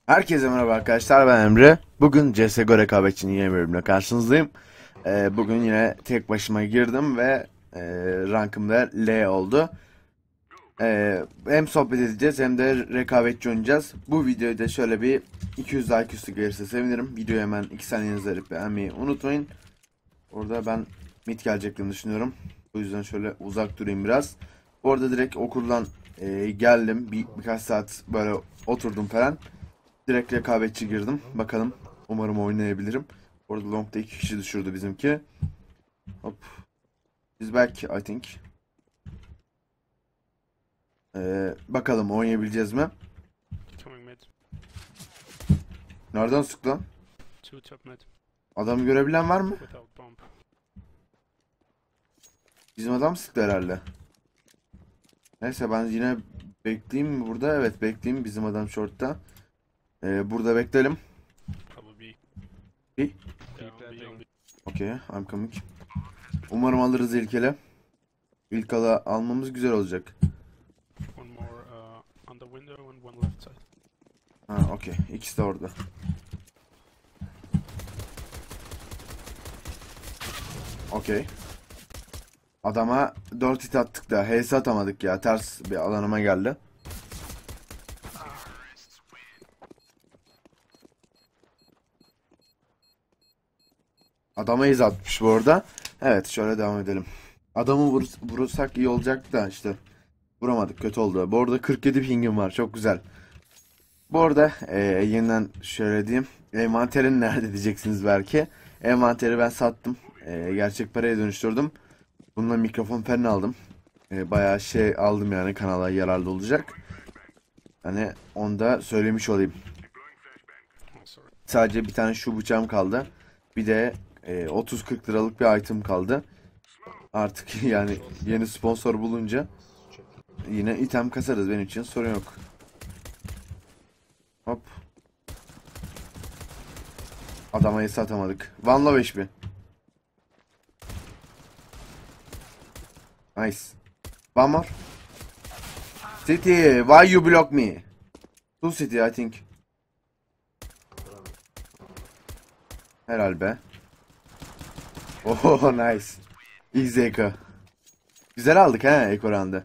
Herkese merhaba arkadaşlar, ben Emre. Bugün CSGO rekabetçinin yeni bölümüne karşınızdayım. Bugün yine tek başıma girdim ve rankım da L oldu. Hem sohbet edeceğiz hem de rekabetçi oynayacağız. Bu videoyu da şöyle bir 200 like üstü gelirse sevinirim. Videoyu hemen 2 saniye yazarıp beğenmeyi unutmayın. Orada ben mid geleceklerini düşünüyorum. Bu yüzden şöyle uzak durayım biraz. Orada direkt okuldan geldim. Birkaç saat böyle oturdum falan. Direkt rekabetçi girdim. Bakalım. Umarım oynayabilirim. Orada long'da 2 kişi düşürdü bizimki. Hop. Biz back I think. Bakalım oynayabileceğiz mi? Coming mid. Nereden sıktı lan? Two top mid. Adamı görebilen var mı? Without bomb. Bizim adam sıktı herhalde. Neyse ben yine bekleyeyim mi burada? Evet bekleyeyim. Bizim adam short'ta. Burada bekleyelim. Probably B. B. Yeah, on B. Okay, I'm coming. Umarım alırız ilk ele. İlk ala almamız güzel olacak. One more on the window and one left side. Ha, okey. İkisi de orada. Okey. Adama 4 hit attık da HS atamadık ya. Ters bir alanıma geldi. Adama iz atmış bu arada. Evet şöyle devam edelim. Adamı vurursak iyi olacak da işte. Vuramadık, kötü oldu. Bu arada 47 pingim var, çok güzel. Bu arada yeniden şöyle diyeyim. Envanterin nerede diyeceksiniz belki. Envanteri ben sattım. Gerçek paraya dönüştürdüm. Bununla mikrofon falan aldım. Bayağı şey aldım yani, kanala yararlı olacak. Hani onu da söylemiş olayım. Oh, sorry. Sadece bir tane şu bıçağım kaldı. Bir de 30-40 liralık bir item kaldı. Artık yani yeni sponsor bulunca yine item kasarız, benim için sorun yok. Hop. Adama es atamadık. One low HP. Nice. One more. City, why you block me? Two city I think. Helal be. Oh nice. Easy Eko. Güzel aldık ha Eko round'ı.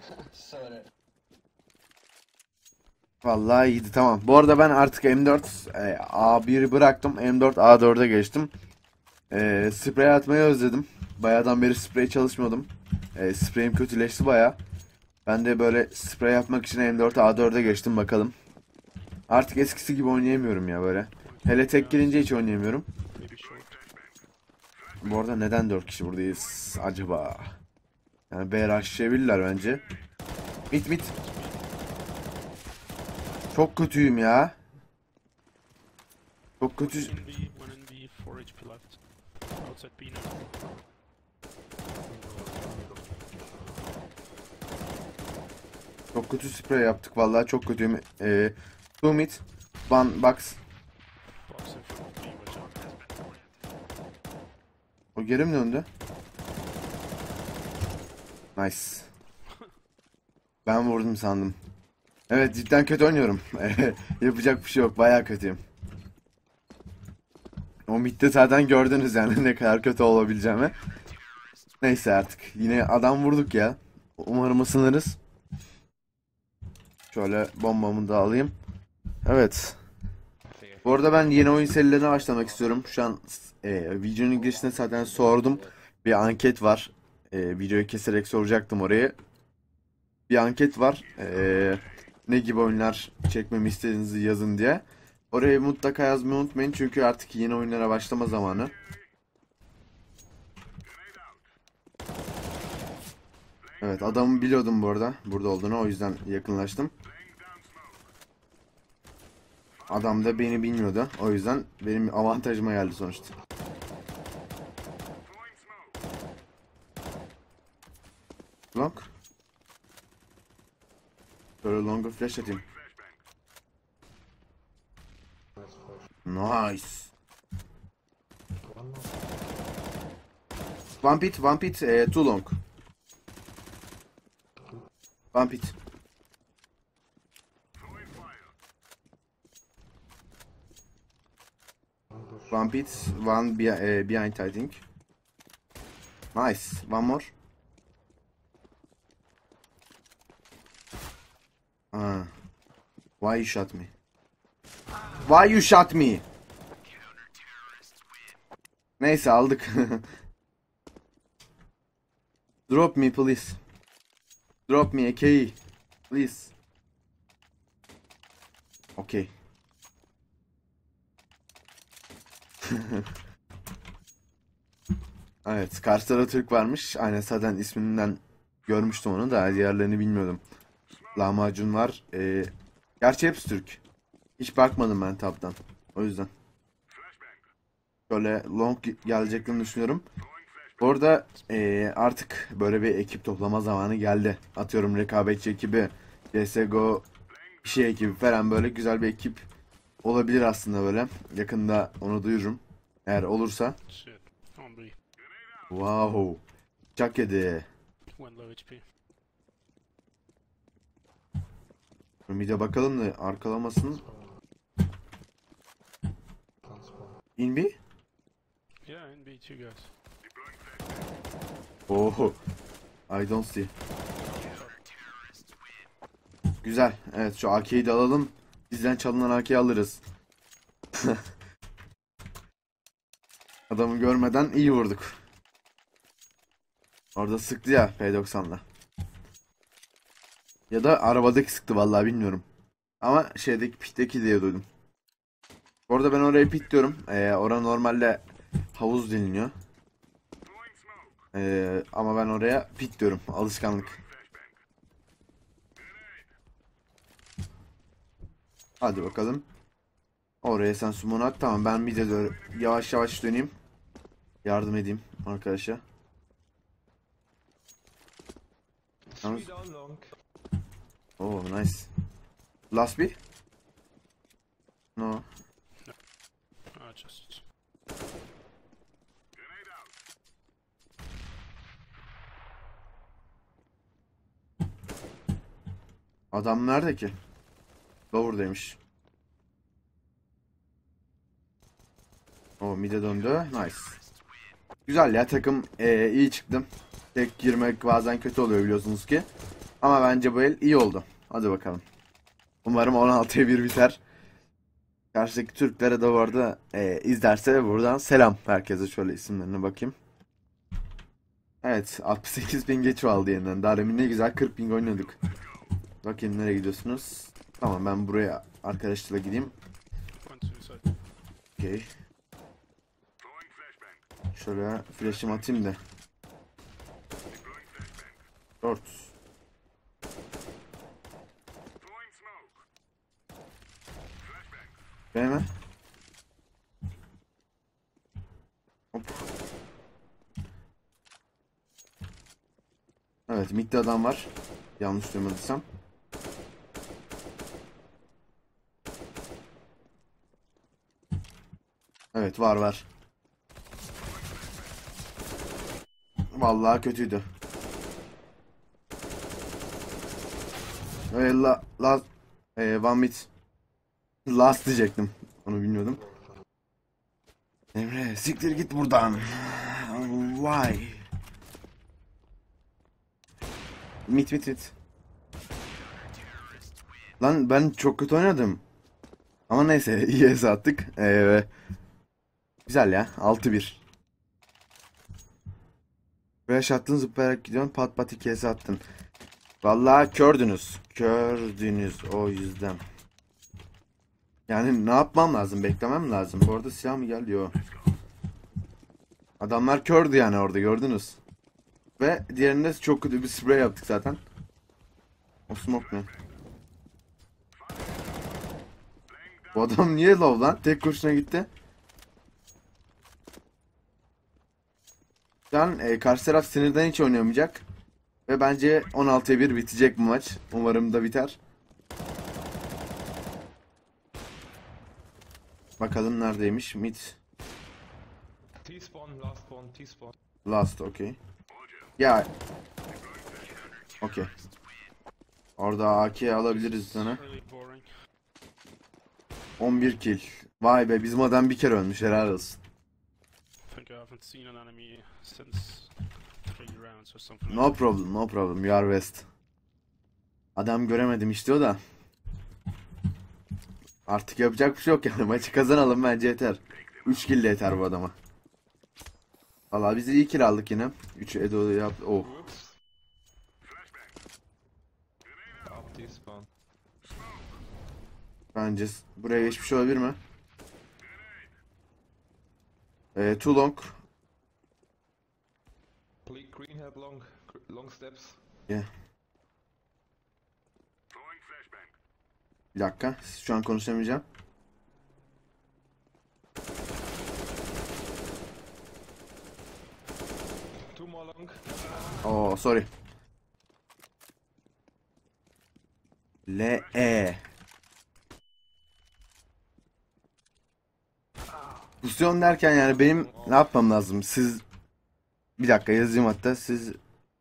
Vallahi iyiydi, tamam. Bu arada ben artık M4 A1'i bıraktım. M4 A4'e geçtim. Sprey atmayı özledim. Bayağıdan beri sprey çalışmıyordum. Spreyim kötüleşti baya. Ben de böyle sprey yapmak için M4 A4'e geçtim, bakalım. Artık eskisi gibi oynayamıyorum ya böyle. Hele tek girince hiç oynayamıyorum. Maybe short. Bu arada neden 4 kişi buradayız acaba? Yani B rushlayabilirler bence. Mit. Çok kötüyüm ya. Çok kötü. One in B, one in B, 4 HP left. Outside B now. Çok kötü sprey yaptık vallahi, çok kötüyüm. Two mid, one box. Box in front of B, watch out. O geri mi döndü? Nice. Ben vurdum sandım. Evet cidden kötü oynuyorum. Yapacak bir şey yok, bayağı kötüyüm. O midde zaten gördünüz yani ne kadar kötü olabileceğimi. Neyse artık yine adam vurduk ya. Umarım ısınırız. Şöyle bombamı da alayım. Evet. Bu arada ben yeni oyun serilerine başlamak istiyorum. Şu an videonun girişinde zaten sordum. Bir anket var. Videoyu keserek soracaktım oraya. Bir anket var. Ne gibi oyunlar çekmemi istediğinizi yazın diye. Oraya mutlaka yazmayı unutmayın çünkü artık yeni oyunlara başlama zamanı. Evet, adamı biliyordum bu arada burada olduğunu, o yüzden yakınlaştım. Adam da beni bilmiyordu, o yüzden benim avantajıma geldi sonuçta. Long. Böyle longa flash atayım. Nice. One pit, too long. One pit. One pit, one behind I think. Nice. One more. Ah. Why you shot me? Why you shot me? Neyse aldık. Drop me please. Drop me a key. Please. Okay. Evet, karşıda Türk varmış. Aynen, zaten isminden görmüştüm onu da diğerlerini bilmiyordum. Lahmacun var. Gerçi hepsi Türk. Hiç bakmadım ben tabdan. O yüzden. Şöyle long geleceklerini düşünüyorum. Bu arada artık böyle bir ekip toplama zamanı geldi. Atıyorum rekabetçi ekibi, CSGO bir şey ekibi falan, böyle güzel bir ekip olabilir aslında böyle. Yakında onu duyururum. Eğer olursa. Shit. On B. Wow. Çak yedi. One low HP. Bir de bakalım da arkalamasın. In B? Yeah, in B, two guys. Oh. I don't see. Güzel. Evet, şu AK'yi de alalım. Bizden çalınan AK'yi alırız. Adamı görmeden iyi vurduk. Orada sıktı ya P90'la. Ya da arabadaki sıktı, vallahi bilmiyorum. Ama şeydeki pitteki diye duydum. Bu arada ben oraya pit diyorum. Orada normalde havuz deniliyor. Ama ben oraya pit diyorum. Alışkanlık. Hadi bakalım. Oraya sen summon at. Tamam, ben bir de yavaş yavaş döneyim. Yardım edeyim arkadaşa. Yalnız... Oh nice. Last bir? No. Just. Adam nerede ki? Lower'daymış. O mid'e döndü. Nice. Güzel ya, takım iyi çıktım. Tek girmek bazen kötü oluyor biliyorsunuz ki. Ama bence bu el iyi oldu. Hadi bakalım. Umarım 16'ya 1 biter. Karşıdaki Türklere de bu arada izlerse buradan selam herkese. Şöyle isimlerine bakayım. Evet, 68 bin geç aldı yeniden. Daha demin ne güzel 40 bin oynadık. Bakayım nereye gidiyorsunuz. Tamam, ben buraya arkadaşlarla gideyim. One suicide. Okey. Şöyle flash'ımı atayım da. 4. Beğenme. Hop. Evet, midde adam var. Yanlış duymadıysam. Evet, var. Vallahi kötüydü. Last one mid. Last diyecektim. Onu bilmiyordum. Emre siktir git buradan. Why? Mid. Lan ben çok kötü oynadım. Ama neyse, iyi hesa attık. Güzel ya, 6-1. Flash attın, zıplayarak gidiyorsun, pat pat 2 hesa attın. Vallahi kördünüz o yüzden. Yani ne yapmam lazım, beklemem lazım. Bu arada silah mı geldi? Yo. Adamlar kördü yani, orada gördünüz. Ve diğerinde çok kötü bir sprey yaptık zaten. O smoke ne? Bu adam niye low lan? Tek kurşuna gitti. Şu an karşı taraf sinirden hiç oynayamayacak. Ve bence 16'ya 1 bitecek bu maç. Umarım da biter. Bakalım neredeymiş? Mid. T-spawn, last one, T-spawn. Last, okay. Ya. Okay. Orada AK alabiliriz sana. Really boring. 11 kill. Vay be, bizim adam bir kere ölmüş, helal olsun. I think I haven't seen an enemy since 3 rounds or something No like problem, no problem, you are best. Adam göremedim işte o da. Artık yapacak bir şey yok yani, maçı kazanalım bence yeter. 3 kill de yeter bu adama. Valla biz iyi kill aldık yine. 3 Edo yaptı. Oh. Whoops. Up despawn. Bence buraya geçmiş olabilir mi? Too long. Green help long. Long steps. Yeah. Bir dakika, şu an konuşamayacağım. Two more long. Oh, sorry. L-E. Pozisyon derken yani benim ne yapmam lazım? Siz bir dakika yazayım hatta siz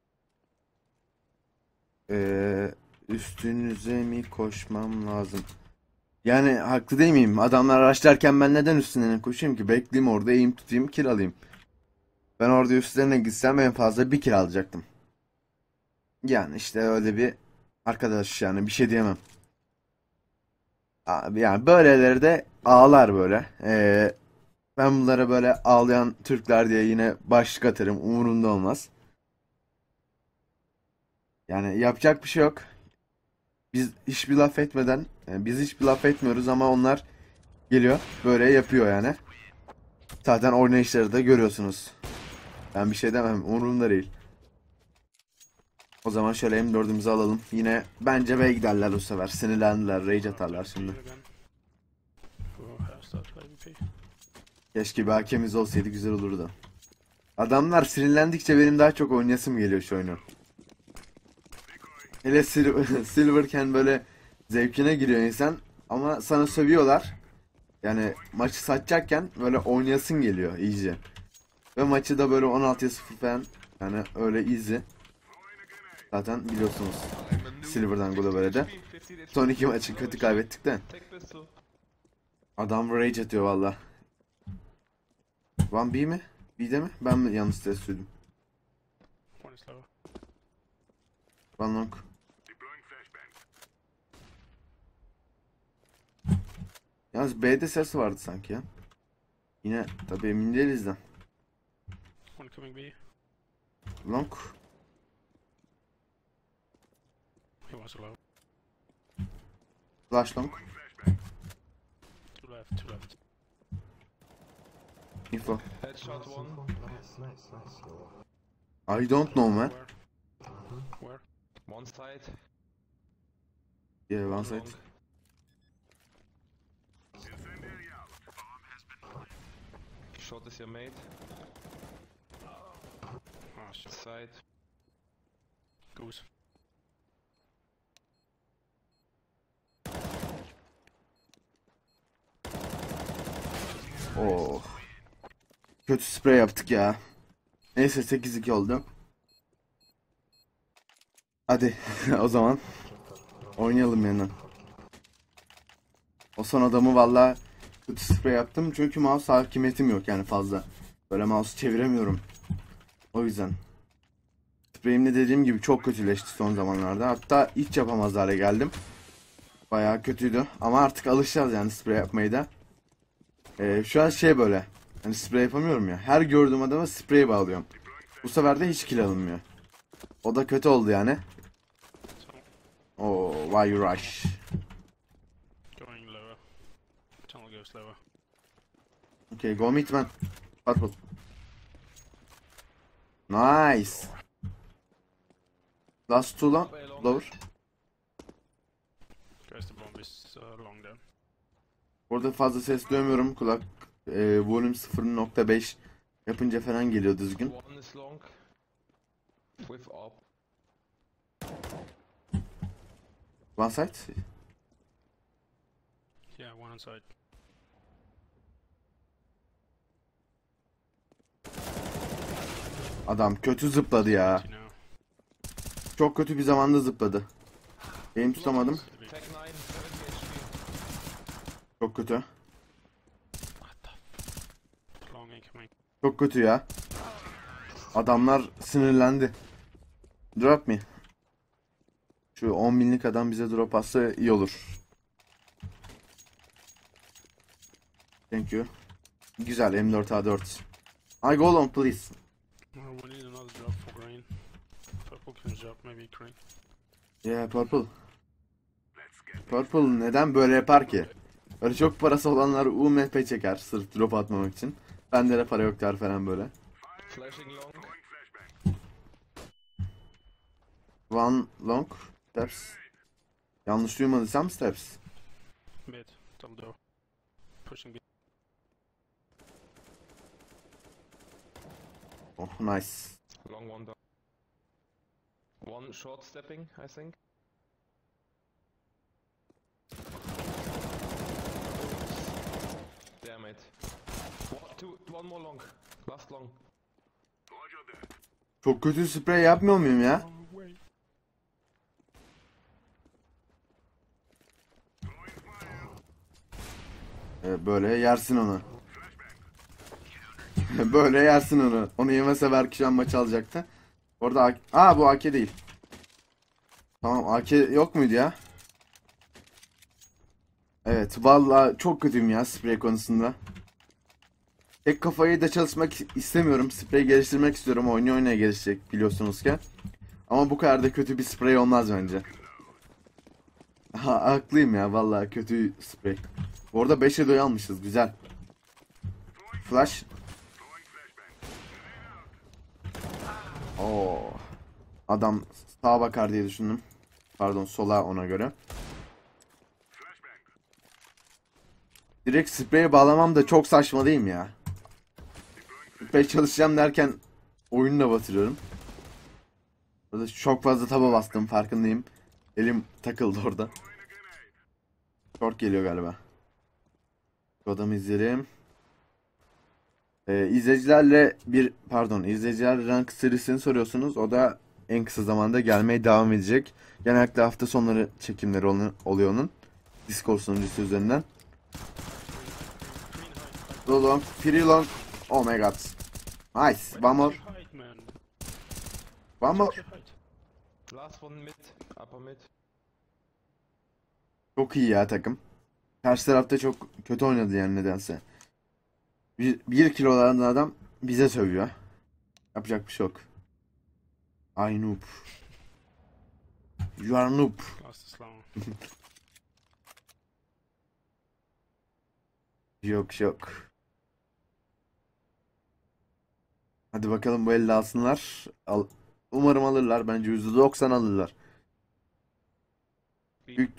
üstünüze mi koşmam lazım? Yani haklı değil miyim? Adamlar araçlarken ben neden üstlerine koşayım ki? Bekleyeyim orada, eğim tutayım, kill alayım. Ben orada üstlerine gitsem en fazla bir kill alacaktım. Yani işte öyle bir arkadaş, yani bir şey diyemem. Abi yani böyleleri de ağlar böyle. Ben bunlara böyle ağlayan Türkler diye yine başlık atarım. Umurumda olmaz. Yani yapacak bir şey yok. Biz hiçbir laf etmeden, yani biz hiçbir laf etmiyoruz ama onlar geliyor böyle yapıyor yani. Zaten oynayışları da görüyorsunuz. Ben bir şey demem, umurumda değil. O zaman şöyle M4'ümüzü alalım. Yine bence B'ye giderler bu sefer. Sinirlendiler, rage atarlar şimdi. again. For start IVP. Keşke bir hakemiz olsaydı, güzel olurdu. Adamlar sinirlendikçe benim daha çok oynayasım geliyor şu oyunu. Hele Silverken böyle zevkine giriyor insan ama sana sövüyorlar. Yani maçı satacakken böyle oynayasın geliyor iyice. Ve maçı da böyle 16-0 falan, yani öyle easy. Zaten biliyorsunuz Silver'dan Global'e de. Son iki maçı kötü kaybettik de. Take pistol. Adam rage atıyor valla. One B mi? B'de mi? Ben mi yanlış ses söyledim? One is lower. One long. Yalnız B'de ses vardı sanki ya. Yine tabii emin değiliz de. One coming B. Long. He was low. Flash long. Two left. Info. Headshot one. I don't know man. Where? One side. Yeah, one side. Long. Shot is your mate. Oh shit. Side. Goose. Oh. Kötü sprey yaptık ya. Neyse 8-2 oldu. Hadi o zaman oynayalım yeniden. O son adamı valla kötü sprey yaptım çünkü mouse hakimiyetim yok yani fazla. Böyle mouse çeviremiyorum. O yüzden. Spreyim de dediğim gibi çok kötüleşti son zamanlarda. Hatta hiç yapamaz hale geldim. Bayağı kötüydü ama artık alışacağız yani sprey yapmayı da. Şu an şey böyle. Hani sprey yapamıyorum ya. Her gördüğüm adama sprey bağlıyorum. Bu sefer de hiç kill alınmıyor. O da kötü oldu yani. So Oh, why you rush? going lower. Tunnel goes lower. Okay, go meet man. Patron. Nice. Last two long. Lower. Guys, the bomb is long down. Burada fazla ses duymuyorum. Kulak volume 0.5 yapınca falan geliyor düzgün. One is long. With up. One side. Yeah, one inside. Adam kötü zıpladı ya. You know. Çok kötü bir zamanda zıpladı. Benim tutamadım. Tech 9, 70 HP. Çok kötü. Coming. Çok kötü ya. Adamlar sinirlendi. Drop me. Şu 10.000'lik adam bize drop atsa iyi olur. Thank you. Güzel M4A4. I go long please. We need another drop for green. Purple can drop, maybe green. Yeah purple. Purple neden böyle yapar ki? Öyle çok parası olanlar UMP çeker sırf drop atmamak için. Bende de para yok der falan böyle. Flashing long. One long steps. Yanlış duymadıysam steps. Mid, double door. Pushing B. Oh nice. Long one down. One short stepping, I think. Damn it. One more long. Last long. Çok kötü sprey yapmıyor muyum ya? Oh, wait. Böyle yersin onu. Böyle yersin onu. Onu yemese belki şu an maçı alacaktı. Orada bu AK değil. Tamam AK yok muydu ya? Evet vallahi çok kötüyüm ya sprey konusunda. Tek kafayı da çalışmak istemiyorum. Sprey geliştirmek istiyorum. Oynaya gelişecek biliyorsunuz ki. Ama bu kadar da kötü bir sprey olmaz bence. Haklıyım ya vallahi kötü sprey. Orada 5'e doy almışız güzel. Flash. Oo. Adam sağa bakar diye düşündüm. Pardon sola ona göre. Direkt spreye bağlamam da çok saçma değil mi ya? Sprey çalışacağım derken oyunu da batırıyorum. Burada çok fazla taba bastım farkındayım. Elim takıldı orada. Short geliyor galiba. Şu adamı izleyelim. İzleyiciler rank serisini soruyorsunuz. O da en kısa zamanda gelmeye devam edecek. Genellikle hafta sonları çekimleri oluyor onun. Discord sunucusu üzerinden. Go long, free long. Oh my god. Nice. One more. Height, man. One more. Check your height. Last one mid. Upper mid. Çok iyi ya takım. Karşı tarafta çok kötü oynadı yani nedense. Bir kilo olan adam bize sövüyor. Yapacak bir şey yok. I noob. You are noob. Last is long. Yok. Hadi bakalım bu elde alsınlar. Umarım alırlar. Bence %90 alırlar. Büyük...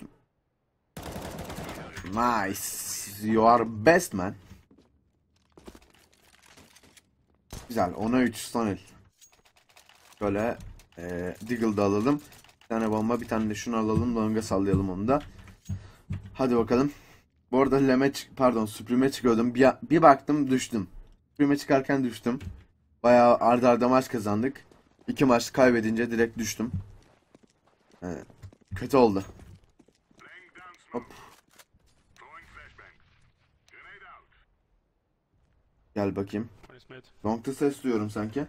Nice. You are best man. Güzel. 10'a 3 son el. Şöyle Deagle'da alalım. Bir tane bomba, bir tane de şunu alalım. Long'a sallayalım onu da. Hadi bakalım. Bu arada Supreme'e çıkıyordum. Bir baktım düştüm. Supreme'e çıkarken düştüm. Bayağı arda arda maç kazandık. 2 maç kaybedince direkt düştüm. Kötü oldu. Hop. Gel bakayım. Nice mid. Long'da ses duyuyorum sanki.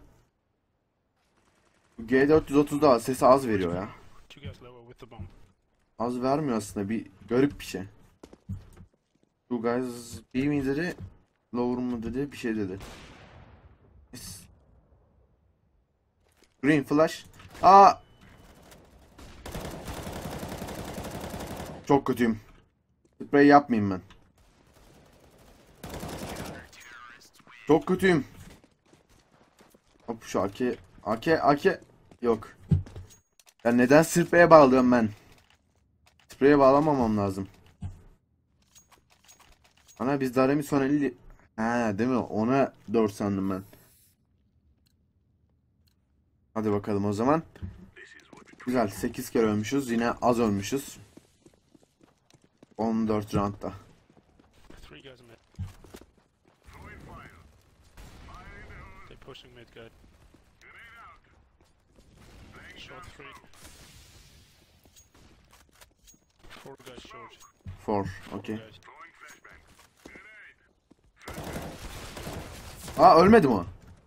Bu G430'da sesi az veriyor ya. Two guys lower with the bomb. Az vermiyor aslında. Bir garip bir şey. Two guys B mi dedi? Lower mu dedi? Bir şey dedi. Green flash. Çok kötüyüm. Sprey yapmayayım ben. Çok kötüyüm. Hop şu AK yok. Ya neden spreye bağlıyorum ben? Spreye bağlamamam lazım. Ana biz Daremi son 50... değil mi? Ona 4 sandım ben. Hadi bakalım o zaman. Güzel 8 kere ölmüşüz. Yine az ölmüşüz. 14 roundda. Three guys mid. They're pushing mid, guy. Short three. Four guys short. 4. Four Okay. guys. Aa, ölmedi mi o?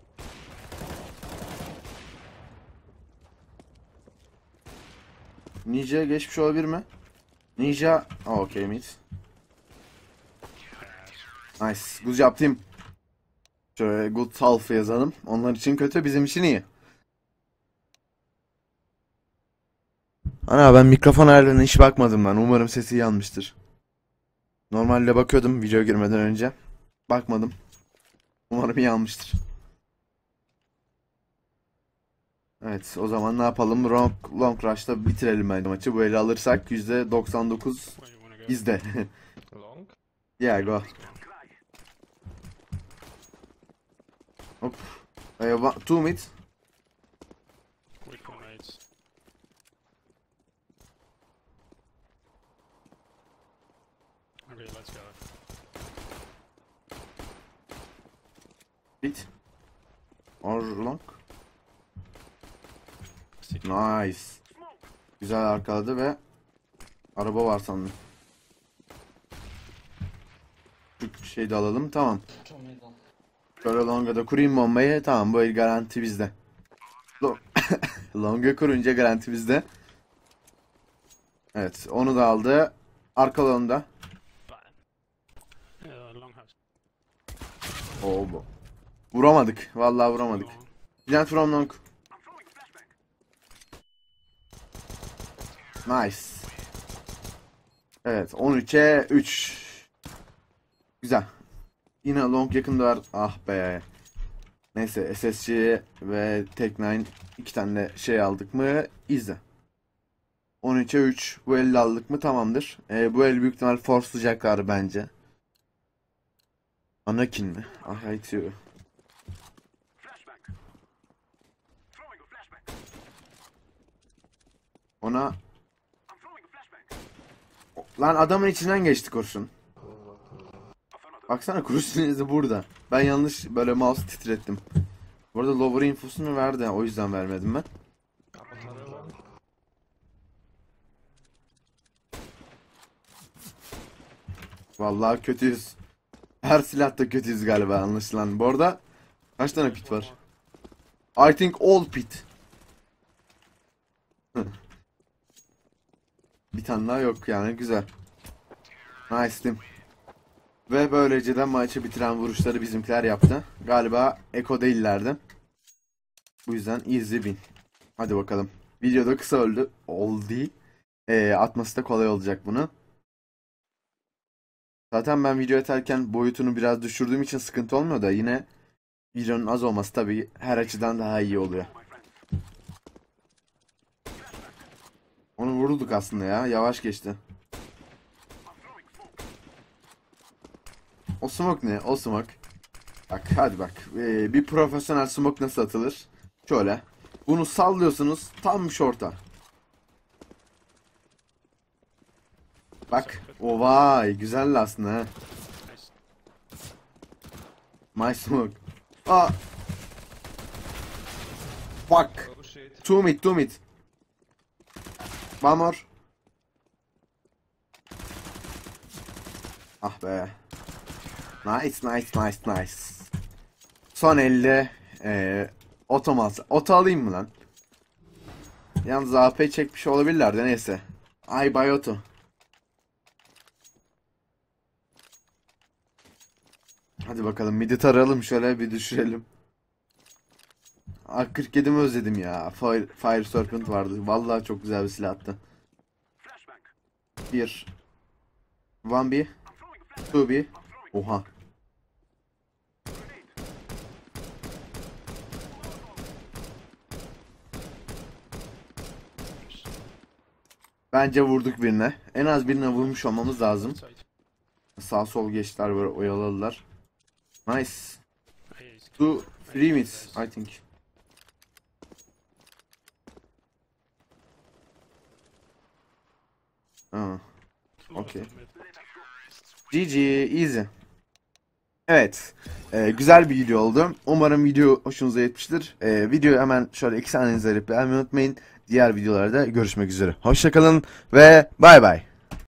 Ninja'ya geçmiş olabilir mi? Ninja... okey mid. Nice. Good job team. Şöyle good half yazalım. Onlar için kötü, bizim için iyi. Ana, ben mikrofon ayarlarına hiç bakmadım ben. Umarım sesi iyi almıştır. Normalde bakıyordum videoya girmeden önce. Bakmadım. Umarım iyi almıştır. Evet, o zaman ne yapalım? Long Rush'ta bitirelim bence maçı. Bu eli alırsak %99 Where you wanna go? bizde. Long? Yeah, go. Hop. Two mid. Quick one eight. Okay, let's go. Mid. Or long. City. Nice. Güzel arkaladı ve araba var sandım. Şu şeyi de alalım, tamam. Şöyle longa da kurayım bombayı, tamam, bu el garanti bizde. Longa kurunca garanti bizde. Evet, onu da aldı. Arka longa. Long house. Oo, bu. Vuramadık. Vallahi vuramadık. Long. Plant from long. Nice. Evet, 13'e 3. Güzel. Yine long yakında var. Ah be. Neyse, SSG ve Tech9 iki tane de şey aldık mı? İzle. 13'e 3. Bu eli aldık mı? Tamamdır. Bu el büyük ihtimal forcelayacaklar bence. Anakin mi? Ah, itiyor. Ona... Lan, adamın içinden geçti kurşun. Baksana, kurşun izi burada. Ben yanlış böyle mouse titrettim. Bu arada lower infosunu verdi. O yüzden vermedim ben. Avatar long. Vallahi kötüyüz. Her silahta kötüyüz galiba, anlaşılan. Bu arada kaç tane pit var? I think all pit. Bir tane daha yok yani, güzel. Nice team. Ve böylece de maçı bitiren vuruşları bizimkiler yaptı. Galiba Eko değillerdi. Bu yüzden easy win. Hadi bakalım. Videoda kısa oldu. Atması da kolay olacak bunu. Zaten ben video atarken boyutunu biraz düşürdüğüm için sıkıntı olmuyor da yine videonun az olması tabii her açıdan daha iyi oluyor. Onu vurduk aslında ya. Yavaş geçti. O smoke ne? O smoke. Bak, hadi bak. Bir profesyonel smoke nasıl atılır? Şöyle. Bunu sallıyorsunuz tam short'a. Bak. O vay. Güzel aslında ha. Nice. My smoke. Aa. Fuck. Oh shit. Two mid, two mid. One more. Ah be. Nice, nice, nice, nice. Son elde otomat. Oto alayım mı lan? Yalnız AP çekmiş olabilirler de neyse. Ay bay oto. Hadi bakalım, midi tarayalım, şöyle bir düşürelim. A47'mi özledim ya. Fire Serpent vardı. Vallahi çok güzel bir silahtı. 1 1B 2B. Oha. Bence vurduk birine. En az birine vurmuş olmamız lazım. Side. Sağ sol geçtiler, böyle oyaladılar. Nice. Hey, he's 2 3 mids I think. Aa. Okay. GG, easy. Evet. Güzel bir video oldu. Umarım video hoşunuza gitmiştir. Videoyu hemen şöyle 2 saniye izleyip beğenmeyi unutmayın. Diğer videolarda görüşmek üzere. Hoşçakalın ve bay bay.